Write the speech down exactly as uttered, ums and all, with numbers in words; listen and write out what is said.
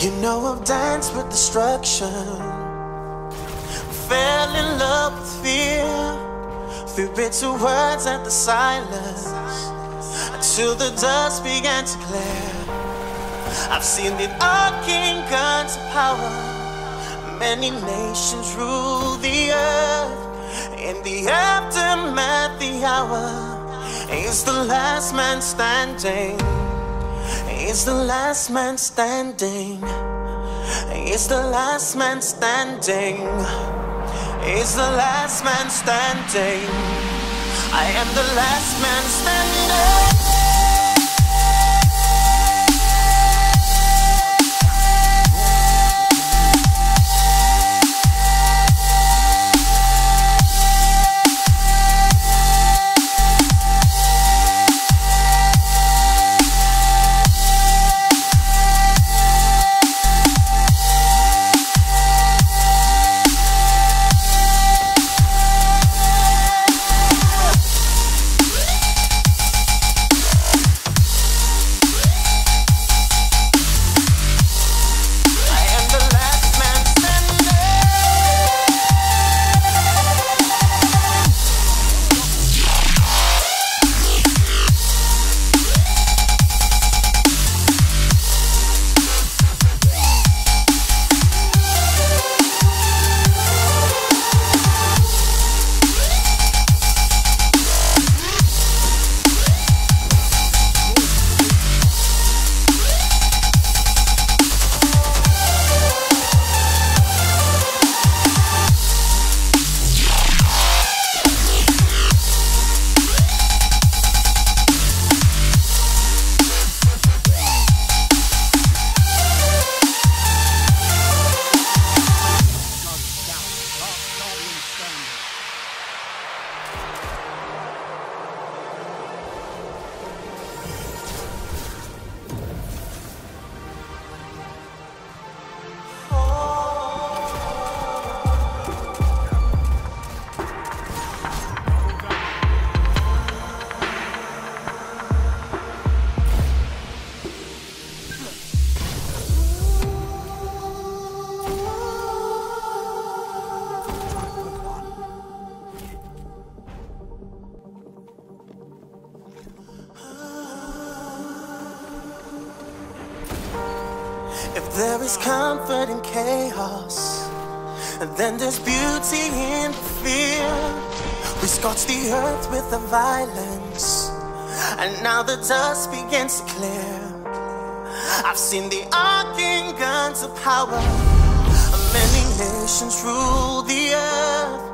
You know I've danced with destruction, fell in love with fear, through bitter words and the silence, until the dust began to clear. I've seen it all, king guns of power, many nations rule the earth. In the aftermath, the hour is the last man standing. Is the last man standing. Is the last man standing. Is the last man standing. I am the last man standing. If there is comfort in chaos, then there's beauty in fear. We scorched the earth with the violence, and now the dust begins to clear. I've seen the arcing guns of power, many nations rule the earth.